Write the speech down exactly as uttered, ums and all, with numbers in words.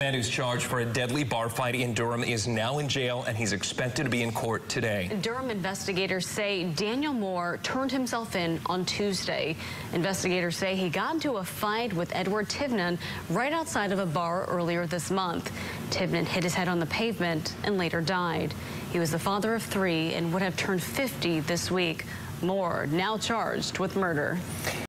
Man who's charged for a deadly bar fight in Durham is now in jail, and he's expected to be in court today. Durham investigators say Daniel Moore turned himself in on Tuesday. Investigators say he got into a fight with Edward Tivnan right outside of a bar earlier this month. Tivnan hit his head on the pavement and later died. He was the father of three and would have turned fifty this week. Moore now charged with murder.